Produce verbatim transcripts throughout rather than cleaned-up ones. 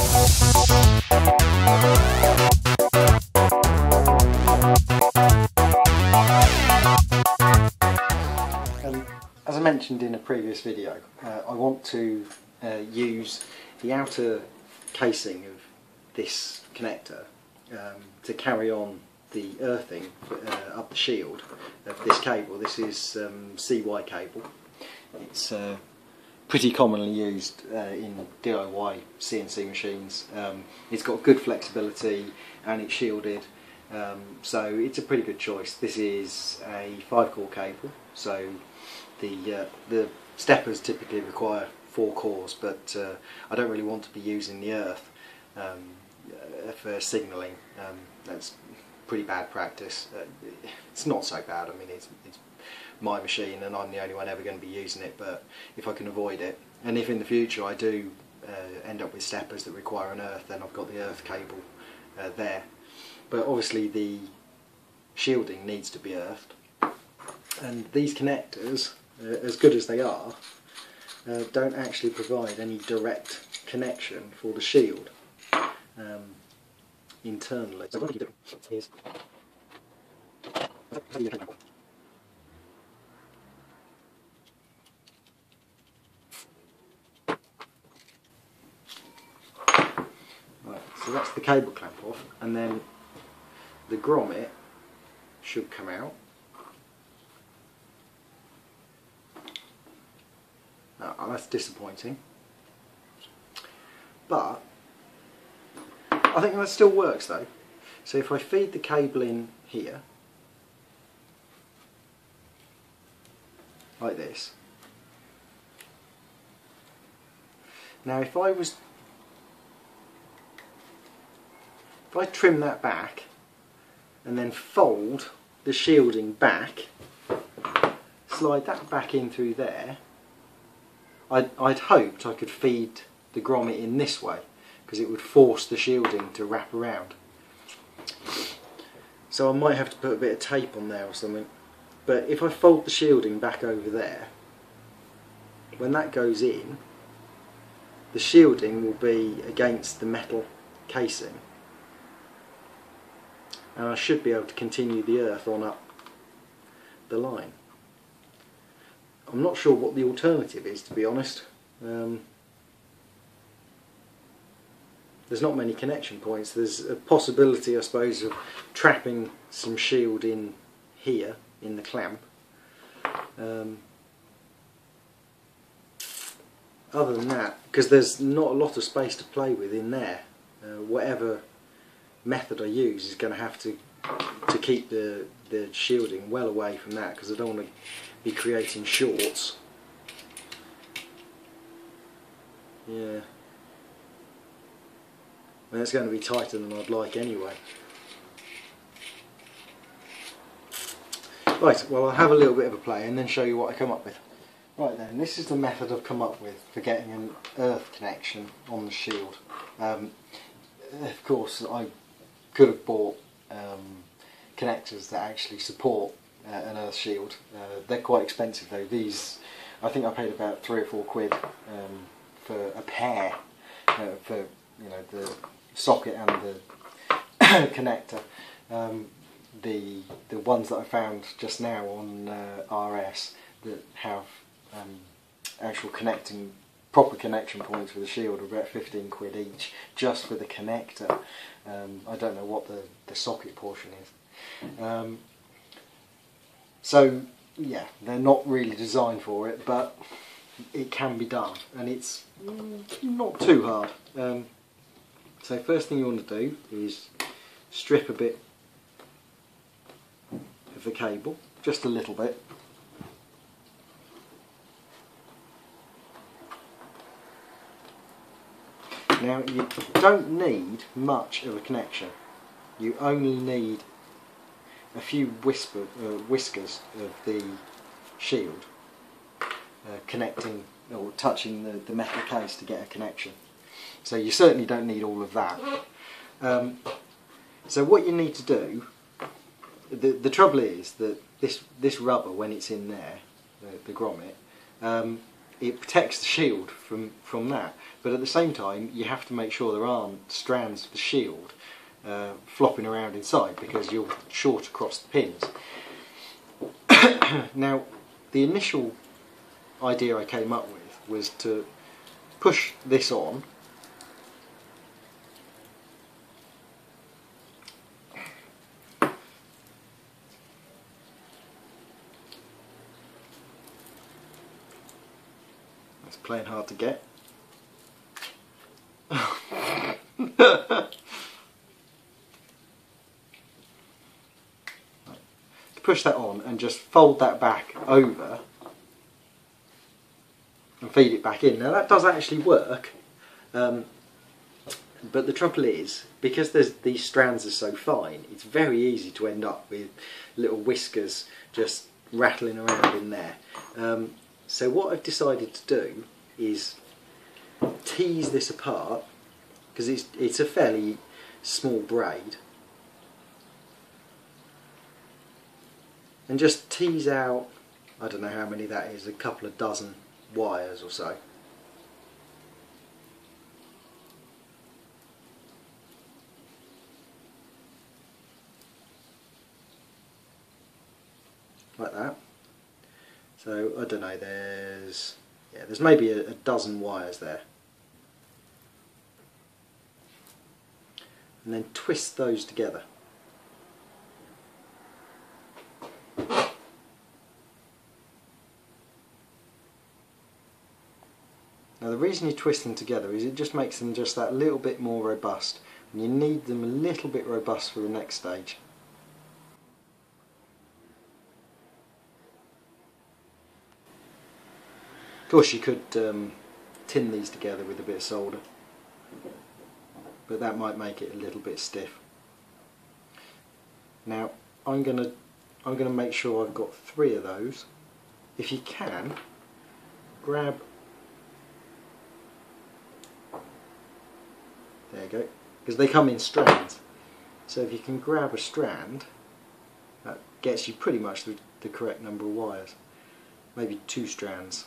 Um, as I mentioned in a previous video, uh, I want to uh, use the outer casing of this connector um, to carry on the earthing uh, up the shield of this cable. This is um, C Y cable. It's uh, pretty commonly used uh, in D I Y C N C machines. Um, it's got good flexibility and it's shielded, um, so it's a pretty good choice. This is a five core cable, so the uh, the steppers typically require four cores, but uh, I don't really want to be using the earth um, uh, for signalling. Um, that's pretty bad practice. Uh, it's not so bad. I mean, it's, it's my machine and I'm the only one ever going to be using it, but if I can avoid it, and if in the future I do uh, end up with steppers that require an earth, then I've got the earth cable uh, there. But obviously the shielding needs to be earthed, and these connectors, uh, as good as they are, uh, don't actually provide any direct connection for the shield um, internally. So what I keep doing is right, so that's the cable clamp off, and then the grommet should come out. Oh, that's disappointing, but I think that still works though. So if I feed the cable in here, like this. Now if I was, if I trim that back and then fold the shielding back, slide that back in through there, I'd, I'd hoped I could feed the grommet in this way, because it would force the shielding to wrap around. So I might have to put a bit of tape on there or something. But if I fold the shielding back over there, when that goes in, the shielding will be against the metal casing, and I should be able to continue the earth on up the line. I'm not sure what the alternative is, to be honest. Um, there's not many connection points. There's a possibility, I suppose, of trapping some shield in here, in the clamp. Um, other than that, because there's not a lot of space to play with in there, uh, whatever method I use is going to have to to keep the, the shielding well away from that, because I don't want to be creating shorts. Yeah. And it's going to be tighter than I'd like anyway. Right, well I'll have a little bit of a play and then show you what I come up with. Right then, this is the method I've come up with for getting an earth connection on the shield. Um, of course I could have bought um, connectors that actually support uh, an earth shield. Uh, they're quite expensive though. These, I think I paid about three or four quid um, for a pair, uh, for you know the socket and the connector. Um, the the ones that I found just now on uh, R S that have um, actual connecting proper connection points for the shield are about fifteen quid each, just for the connector. Um, I don't know what the, the socket portion is. Um, so yeah, they're not really designed for it, but it can be done, and it's not too hard. Um, so first thing you want to do is strip a bit of the cable, just a little bit. Now you don't need much of a connection. You only need a few whisper, uh, whiskers of the shield uh, connecting or touching the, the metal case to get a connection. So you certainly don't need all of that. Um, so what you need to do, the, the trouble is that this, this rubber, when it's in there, the, the grommet, um, it protects the shield from, from that, but at the same time you have to make sure there aren't strands of the shield uh, flopping around inside, because you're short across the pins. Now, the initial idea I came up with was to push this on, it's playing hard to get. Push that on and just fold that back over and feed it back in. Now that does actually work, um, but the trouble is, because there's, these strands are so fine, it's very easy to end up with little whiskers just rattling around in there. Um, so what I've decided to do is tease this apart, because it's, it's a fairly small braid, and just tease out, I don't know how many that is, a couple of dozen wires or so. Like that. So I don't know, there's yeah, there's maybe a, a dozen wires there. And then twist those together. Now the reason you twist them together is it just makes them just that little bit more robust, and you need them a little bit robust for the next stage. Of course you could um, tin these together with a bit of solder, but that might make it a little bit stiff. Now I'm gonna I'm gonna make sure I've got three of those. If you can, grab, there you go, because they come in strands. So if you can grab a strand, that gets you pretty much the, the correct number of wires. Maybe two strands.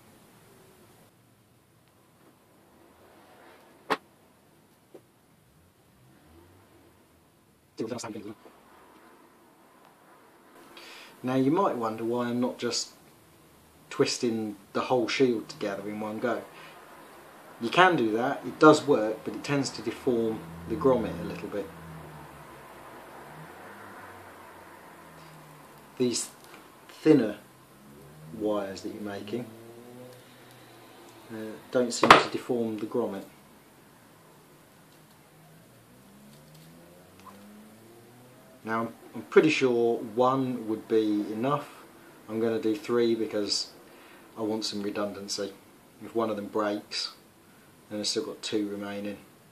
Now you might wonder why I'm not just twisting the whole shield together in one go. You can do that, it does work, but it tends to deform the grommet a little bit. These thinner wires that you're making uh, don't seem to deform the grommet. Now I'm pretty sure one would be enough. I'm going to do three because I want some redundancy. If one of them breaks, then I've still got two remaining.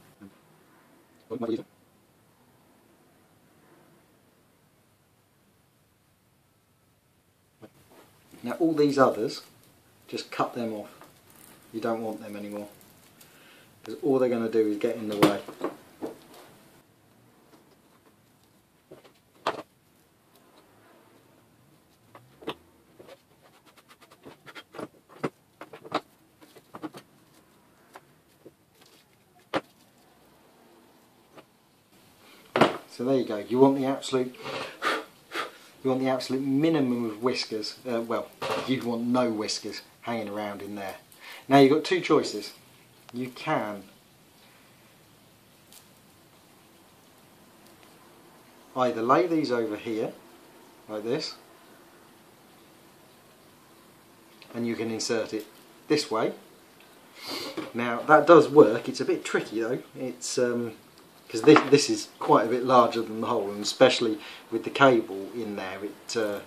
Now all these others, just cut them off. You don't want them anymore, because all they're going to do is get in the way. So there you go. You want the absolute, you want the absolute minimum of whiskers. Uh, well, you want no whiskers hanging around in there. Now you've got two choices. You can either lay these over here, like this, and you can insert it this way. Now that does work. It's a bit tricky though. It's um, because this, this is quite a bit larger than the hole, and especially with the cable in there, it uh,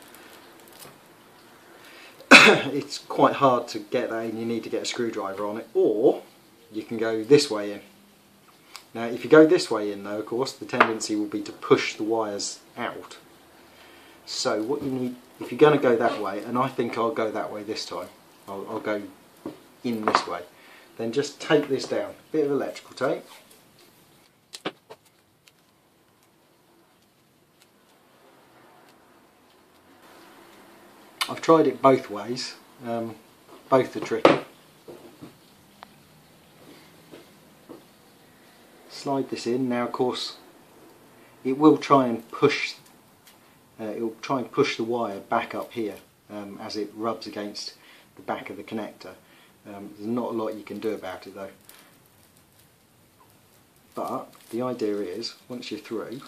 it's quite hard to get that in. You need to get a screwdriver on it, or you can go this way in. Now if you go this way in though, of course, the tendency will be to push the wires out. So what you need, if you're going to go that way, and I think I'll go that way this time, I'll, I'll go in this way, then just tape this down, bit of electrical tape. I've tried it both ways. Um, both are tricky. Slide this in. Now of course it will try and push uh, it will try and push the wire back up here um, as it rubs against the back of the connector. Um, there's not a lot you can do about it though. But the idea is, once you're through,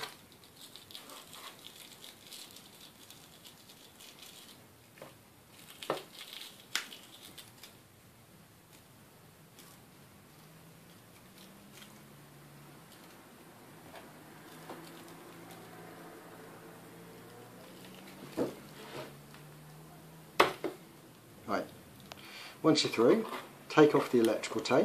right, once you're through, take off the electrical tape.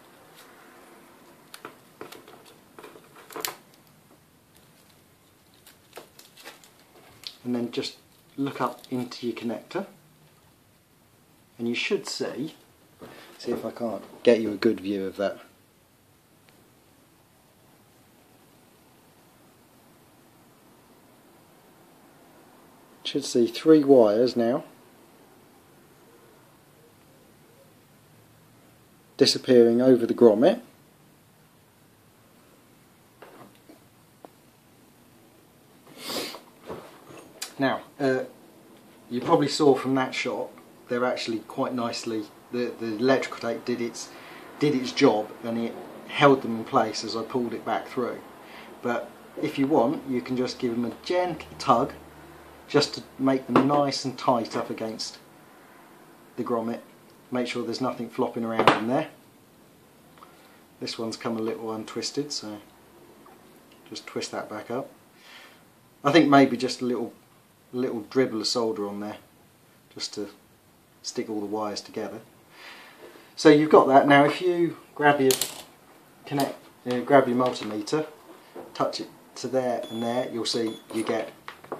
And then just look up into your connector, and you should see, see if I can't get you a good view of that. Should see three wires now disappearing over the grommet. Now, uh, you probably saw from that shot, they're actually quite nicely, the, the electrical tape did its, did its job, and it held them in place as I pulled it back through. But if you want, you can just give them a gentle tug, just to make them nice and tight up against the grommet. Make sure there's nothing flopping around in there. This one's come a little untwisted, so just twist that back up. I think maybe just a little little dribble of solder on there just to stick all the wires together. So you've got that. Now if you grab your connect uh, grab your multimeter, touch it to there and there, you'll see you get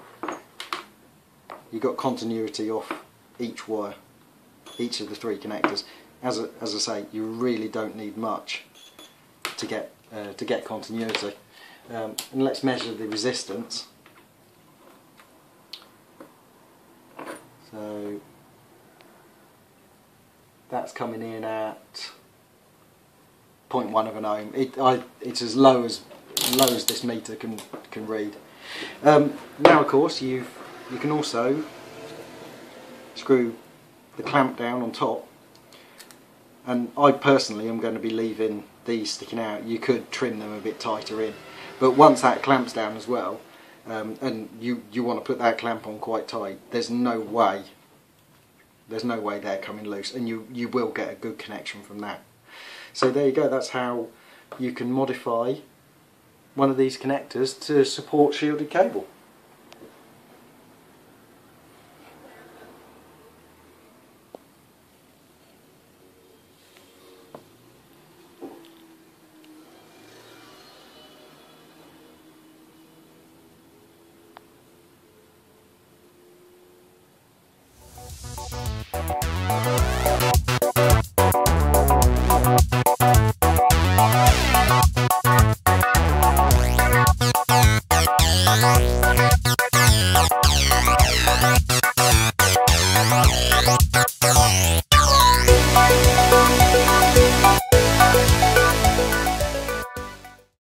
you got continuity off each wire, each of the three connectors. As a, as I say, you really don't need much to get uh, to get continuity. Um, and let's measure the resistance. So that's coming in at zero point one of an ohm. It, I, it's as low as low as this meter can can read. Um, now, of course, you you can also screw the clamp down on top. And I personally am going to be leaving these sticking out. You could trim them a bit tighter in, but once that clamps down as well, um, and you you want to put that clamp on quite tight, there's no way there's no way they're coming loose, and you you will get a good connection from that. So there you go. That's how you can modify one of these connectors to support shielded cable.